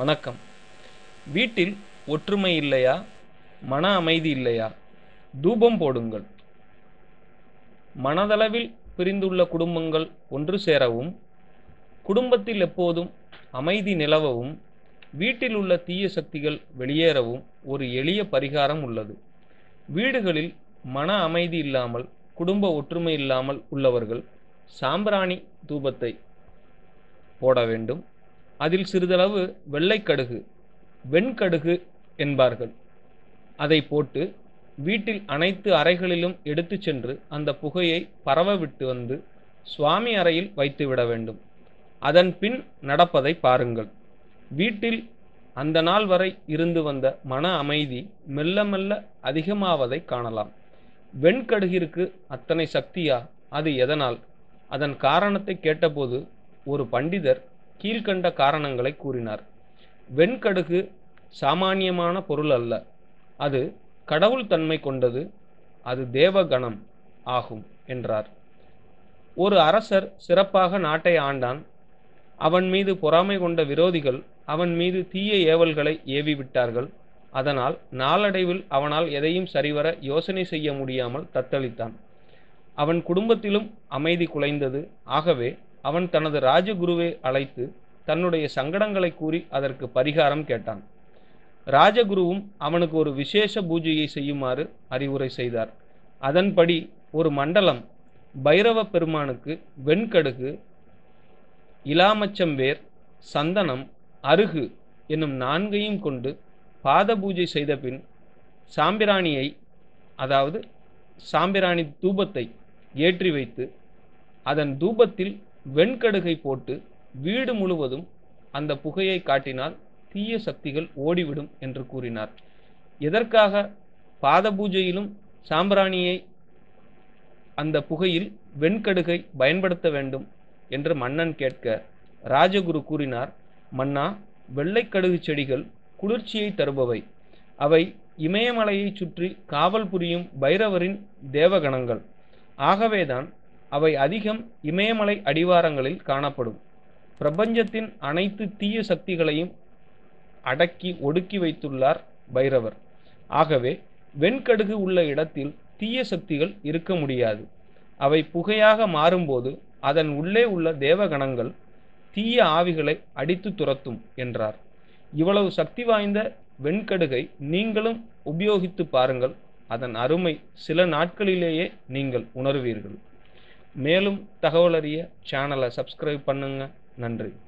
வணக்கம். வீட்டில் ஒற்றுமை இல்லையா? மன அமைதி இல்லையா? தூபம் போடுங்கள். மனதளவில் பிரிந்துள்ள குடும்பங்கள் ஒன்று சேரவும், குடும்பத்தில் எப்போதும் அமைதி நிலவவும், வீட்டில் உள்ள தீய சக்திகள் வெளியேறவும் ஒரு எளிய பரிகாரம் உள்ளது. வீடுகளில் மன அமைதி இல்லாமல், குடும்ப ஒற்றுமை இல்லாமல் உள்ளவர்கள் சாம்பிராணி தூபத்தை போட வேண்டும். அதில் சிறிதளவு வெள்ளைக்கடுகு, வெண்கடுகு என்பார்கள், அதை போட்டு வீட்டில் அனைத்து அறைகளிலும் எடுத்து சென்று அந்த புகையை பரவ விட்டு வந்து சுவாமி அறையில் வைத்துவிட வேண்டும். அதன் பின் நடப்பதை பாருங்கள். வீட்டில் அந்த நாள் வரை இருந்து வந்த மன அமைதி மெல்ல மெல்ல அதிகமாவதை காணலாம். வெண்கடுகிற்கு அத்தனை சக்தியா? அது எதனால்? அதன் காரணத்தை கேட்டபோது ஒரு பண்டிதர் கீழ்கண்ட காரணங்களை கூறினார். வெண்கடுகு சாமானியமான பொருள் அல்ல, அது கடவுள் தன்மை கொண்டது, அது தேவகணம் ஆகும் என்றார். ஒரு அரசர் சிறப்பாக நாட்டை ஆண்டான். அவன் மீது பொறாமை கொண்ட விரோதிகள் அவன் மீது தீய ஏவல்களை ஏவிவிட்டார்கள். அதனால் நாளடைவில் அவனால் எதையும் சரிவர யோசனை செய்ய முடியாமல் தத்தளித்தான். அவன் குடும்பத்திலும் அமைதி குலைந்தது. ஆகவே அவன் தனது ராஜகுருவை அழைத்து தன்னுடைய சங்கடங்களை கூறி அதற்கு பரிகாரம் கேட்டான். ராஜகுருவும் அவனுக்கு ஒரு விசேஷ பூஜையை செய்யுமாறு அறிவுரை செய்தார். அதன்படி ஒரு மண்டலம் பைரவ பெருமானுக்கு வெண்கடுகு, இலாமச்சம் வேர், சந்தனம், அருகு என்னும் 4ஐயும் கொண்டு பாத பூஜை செய்த பின் சாம்பிராணியை, அதாவது சாம்பிராணி தூபத்தை ஏற்றி வைத்து அதன் தூபத்தில் வெண்கடுகை போட்டு வீடு முழுவதும் அந்த புகையை காட்டினால் தீய சக்திகள் ஓடிவிடும் என்று கூறினார். எதற்காக பாத பூஜையிலும் சாம்பிராணியை, அந்த புகையில் வெண்கடுகை பயன்படுத்த வேண்டும் என்று மன்னன் கேட்க, ராஜகுரு கூறினார், மன்னா, வெள்ளைக்கடுகு செடிகள் குளிர்ச்சியை தருபவை. அவை இமயமலையை சுற்றி காவல் புரியும் பைரவரின் தேவகணங்கள். ஆகவேதான் அவை அதிகம் இமயமலை அடிவாரங்களில் காணப்படும். பிரபஞ்சத்தின் அனைத்து தீய சக்திகளையும் அடக்கி ஒடுக்கி வைத்துள்ளார் பைரவர். ஆகவே வெண்கடுகு உள்ள இடத்தில் தீய சக்திகள் இருக்க முடியாது. அவை புகையாக மாறும்போது அதன் உள்ளே உள்ள தேவகணங்கள் தீய ஆவிகளை அடித்து துரத்தும் என்றார். இவ்வளவு சக்தி வாய்ந்த வெண்கடுகை நீங்களும் உபயோகித்து பாருங்கள். அதன் அருமை சில நாட்களிலேயே நீங்கள் உணர்வீர்கள். மேலும் தகவல் அறிய சேனலை சப்ஸ்கிரைப் பண்ணுங்க. நன்றி.